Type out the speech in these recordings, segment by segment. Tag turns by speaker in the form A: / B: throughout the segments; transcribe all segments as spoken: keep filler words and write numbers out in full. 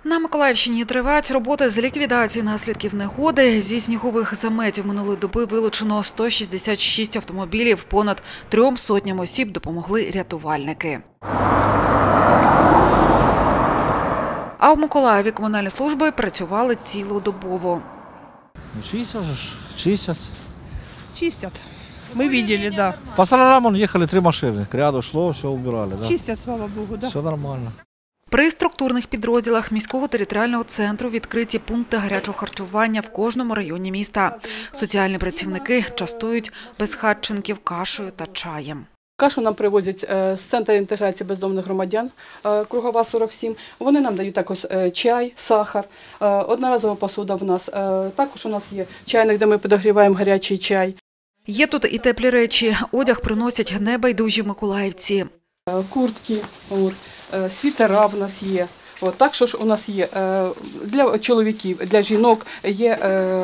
A: На Миколаївщині тривають роботи з ліквідації наслідків негоди. Зі снігових заметів минулої доби вилучено сто шістдесят шість автомобілів, понад трьом сотням осіб допомогли рятувальники. А в Миколаєві комунальні служби працювали цілодобово.
B: Чистят, чистят.
C: Чистят. Мы видели, да.
B: По Сарараму ехали три машины, к ряду шло, все убирали. Да.
C: Чистят, слава богу, да.
B: Все нормально.
A: При структурних підрозділах міського територіального центру відкриті пункти гарячого харчування в кожному районі міста. Соціальні працівники частують безхатченків кашею та чаєм.
D: Кашу нам привозять з Центру інтеграції бездомних громадян, Кругова, сорок сім. Вони нам дають також чай, сахар, одноразова посуда в нас. Також у нас є чайник, де ми підогріваємо гарячий чай.
A: Є тут і теплі речі. Одяг приносять небайдужі миколаївці.
D: Куртки, світера в нас є. От, так що ж у нас є для чоловіків, для жінок є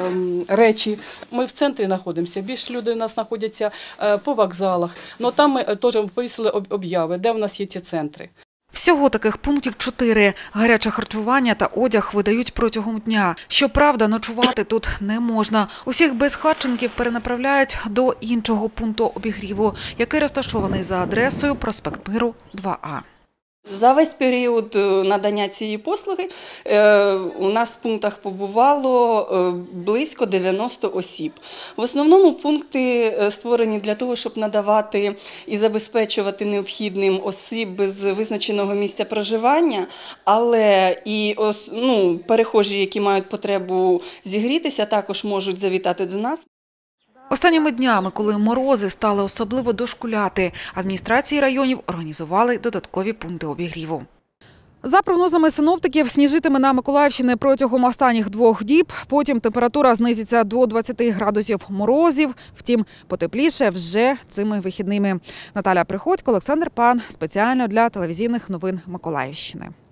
D: речі. Ми в центрі знаходимося, більше людей у нас знаходяться по вокзалах. Но там ми теж повісили об'яви, де в нас є ці центри.
A: Всього таких пунктів чотири. Гаряче харчування та одяг видають протягом дня. Щоправда, ночувати тут не можна. Усіх безхатченків перенаправляють до іншого пункту обігріву, який розташований за адресою проспект Миру, два А.
E: За весь період надання цієї послуги у нас в пунктах побувало близько дев'яноста осіб. В основному пункти створені для того, щоб надавати і забезпечувати необхідним осіб без визначеного місця проживання, але і ну, перехожі, які мають потребу зігрітися, також можуть завітати до нас.
A: Останніми днями, коли морози стали особливо дошкуляти, адміністрації районів організували додаткові пункти обігріву. За прогнозами синоптиків, сніжитиме на Миколаївщині протягом останніх двох діб. Потім температура знизиться до двадцяти градусів морозів. Втім, потепліше вже цими вихідними. Наталя Приходько, Олександр Пан. Спеціально для телевізійних новин Миколаївщини.